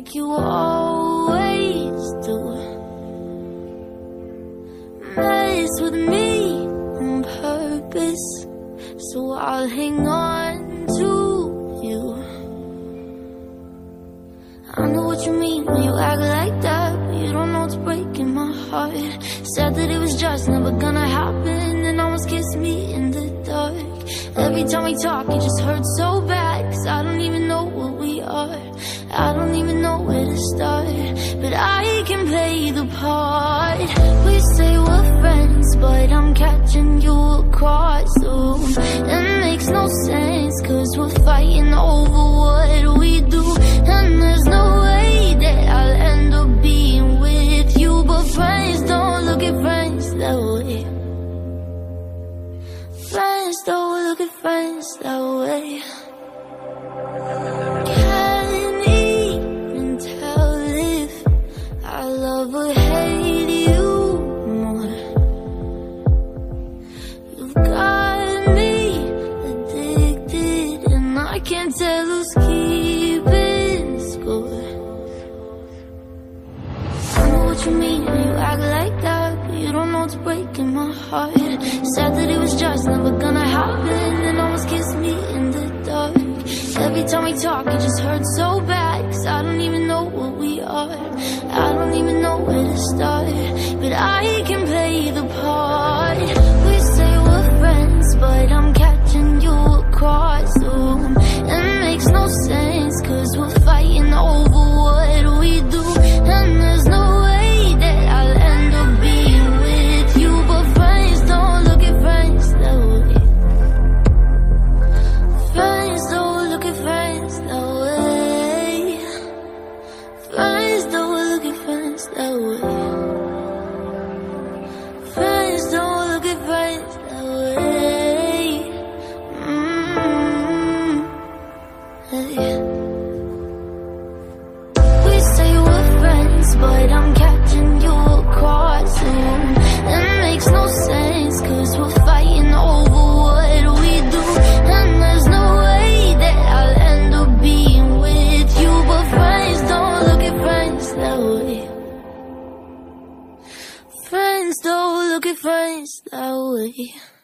like you always do. Mess with me on purpose, so I'll hang on to you. I know what you mean when you act like that, but you don't know it's breaking my heart. Said that it was just never gonna happen, and almost kissed me in the dark. Every time we talk it just hurts so bad, 'cause I don't even know what we are. I don't even know where to start, but I can play the part. We say we're friends, but I'm catching you across the room. It makes no sense, 'cause we're fighting over what we do. And there's no way that I'll end up being with you. But friends don't look at friends that way. Friends don't look at friends that way. Can't even tell if I love or hate you more. You've got me addicted, and I can't tell who's keeping score. I know what you mean when you act like that, but you don't know it's breaking my heart. Said that it was just never gonna happen, and almost kissed me in the dark. Every time we talk it just hurts so bad, 'cause I don't even know what we are. I don't even know where to start, but I can play the part. We say we're friends, but I'm catching you across the room. It makes no sense, 'cause we're fighting over what we do. And there's no way that I'll end up being with you. But friends don't look at friends that way. Friends don't look at friends that way. Friends don't look at friends that way. Friends don't look at friends that way. Hey. We say we're friends, but I'm catching you across the room. It makes no sense, 'cause we're fighting over what we do. And there's no way that I'll end up being with you. But friends don't look at friends that way. Friends don't look at friends that way.